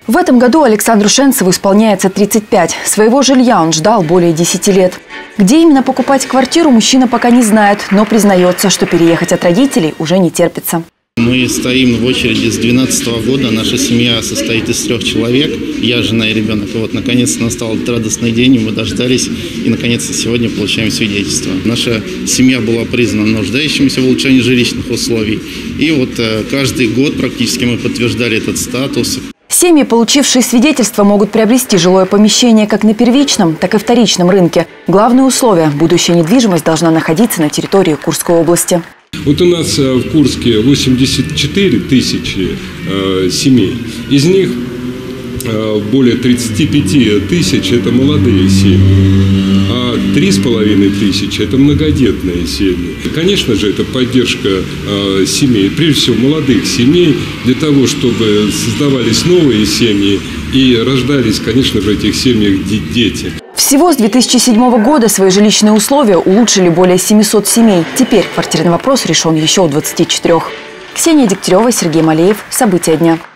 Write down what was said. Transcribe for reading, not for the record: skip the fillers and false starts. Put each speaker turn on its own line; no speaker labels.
В этом году Александру Шенцеву исполняется 35. Своего жилья он ждал более 10 лет. Где именно покупать квартиру, мужчина пока не знает, но признается, что переехать от родителей уже не терпится.
Мы стоим в очереди с 2012 года. Наша семья состоит из 3 человек. Я, жена и ребенок. И вот, наконец-то, настал этот радостный день, мы дождались. И, наконец-то, сегодня получаем свидетельство. Наша семья была признана нуждающимися в улучшении жилищных условий. И вот каждый год практически мы подтверждали этот статус.
Семьи, получившие свидетельство, могут приобрести жилое помещение как на первичном, так и вторичном рынке. Главное условие – будущая недвижимость должна находиться на территории Курской области.
Вот у нас в Курске 84 тысячи семей. Из них более 35 тысяч – это молодые семьи, а 3,5 тысячи – это многодетные семьи. И, конечно же, это поддержка семей, прежде всего молодых семей, для того, чтобы создавались новые семьи и рождались, конечно же, в этих семьях дети.
Всего с 2007 года свои жилищные условия улучшили более 700 семей. Теперь квартирный вопрос решен еще у 24. Ксения Дегтярева, Сергей Малеев. События дня.